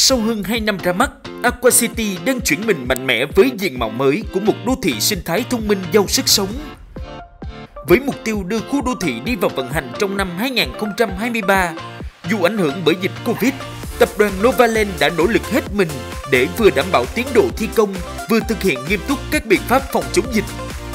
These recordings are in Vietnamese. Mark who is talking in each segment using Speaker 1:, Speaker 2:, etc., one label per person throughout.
Speaker 1: Sau hơn 2 năm ra mắt, Aqua City đang chuyển mình mạnh mẽ với diện mạo mới của một đô thị sinh thái thông minh giàu sức sống. Với mục tiêu đưa khu đô thị đi vào vận hành trong năm 2023, dù ảnh hưởng bởi dịch Covid, tập đoàn Novaland đã nỗ lực hết mình để vừa đảm bảo tiến độ thi công, vừa thực hiện nghiêm túc các biện pháp phòng chống dịch.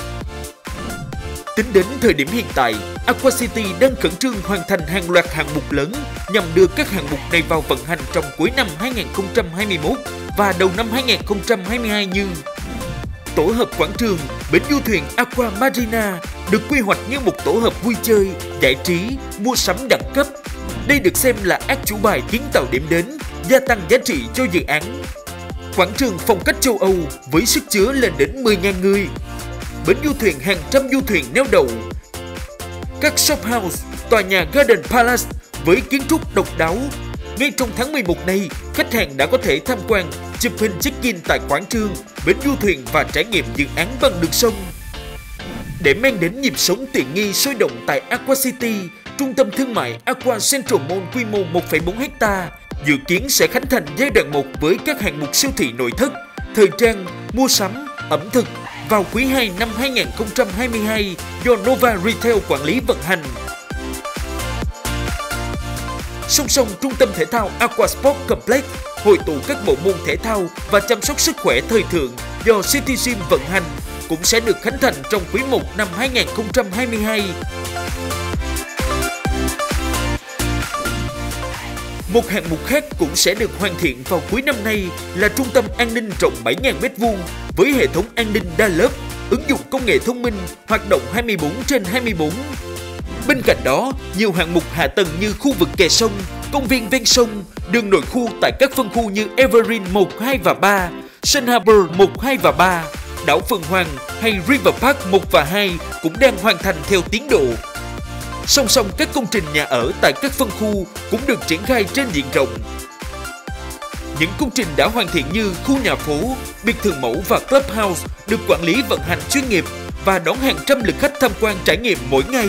Speaker 1: Tính đến thời điểm hiện tại, Aqua City đang khẩn trương hoàn thành hàng loạt hạng mục lớn nhằm đưa các hạng mục này vào vận hành trong cuối năm 2021 và đầu năm 2022 như tổ hợp quảng trường, bến du thuyền Aqua Marina được quy hoạch như một tổ hợp vui chơi, giải trí, mua sắm đẳng cấp. Đây được xem là át chủ bài kiến tạo điểm đến, gia tăng giá trị cho dự án. Quảng trường phong cách châu Âu với sức chứa lên đến 10.000 người. Bến du thuyền hàng trăm du thuyền neo đậu. Các shop house, tòa nhà Garden Palace với kiến trúc độc đáo. Ngay trong tháng 11 này, khách hàng đã có thể tham quan, chụp hình check-in tại quảng trường, bến du thuyền và trải nghiệm dự án bằng đường sông. Để mang đến nhịp sống tiện nghi sôi động tại Aqua City, trung tâm thương mại Aqua Central Mall quy mô 1,4 ha dự kiến sẽ khánh thành giai đoạn 1 với các hạng mục siêu thị nội thất, thời trang, mua sắm, ẩm thực vào quý 2 năm 2022 do Nova Retail quản lý vận hành. Song song trung tâm thể thao Aqua Sport Complex hội tụ các bộ môn thể thao và chăm sóc sức khỏe thời thượng do City Gym vận hành cũng sẽ được khánh thành trong quý 1 năm 2022. Một hạng mục khác cũng sẽ được hoàn thiện vào cuối năm nay là trung tâm an ninh rộng 7.000 m² với hệ thống an ninh đa lớp, ứng dụng công nghệ thông minh, hoạt động 24/24. Bên cạnh đó, nhiều hạng mục hạ tầng như khu vực kè sông, công viên ven sông, đường nội khu tại các phân khu như Evergreen 1, 2 và 3, Sun Harbor 1, 2 và 3, đảo Phượng Hoàng hay River Park 1 và 2 cũng đang hoàn thành theo tiến độ. Song song các công trình nhà ở tại các phân khu cũng được triển khai trên diện rộng. Những công trình đã hoàn thiện như khu nhà phố, biệt thự mẫu và clubhouse được quản lý vận hành chuyên nghiệp và đón hàng trăm lượt khách tham quan trải nghiệm mỗi ngày.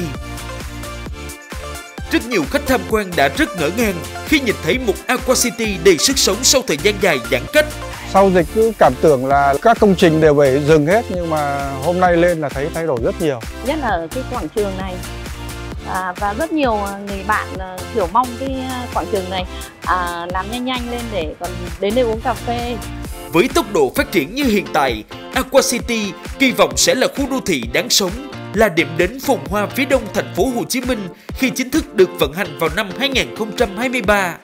Speaker 1: Rất nhiều khách tham quan đã rất ngỡ ngàng khi nhìn thấy một Aqua City đầy sức sống sau thời gian dài giãn cách.
Speaker 2: Sau dịch cứ cảm tưởng là các công trình đều phải dừng hết, nhưng mà hôm nay lên là thấy thay đổi rất nhiều.
Speaker 3: Nhất là ở cái quảng trường này và rất nhiều người bạn kiểu mong cái quảng trường này làm nhanh lên để còn đến đây uống cà phê.
Speaker 1: Với tốc độ phát triển như hiện tại, Aqua City kỳ vọng sẽ là khu đô thị đáng sống, là điểm đến phồn hoa phía đông thành phố Hồ Chí Minh khi chính thức được vận hành vào năm 2023.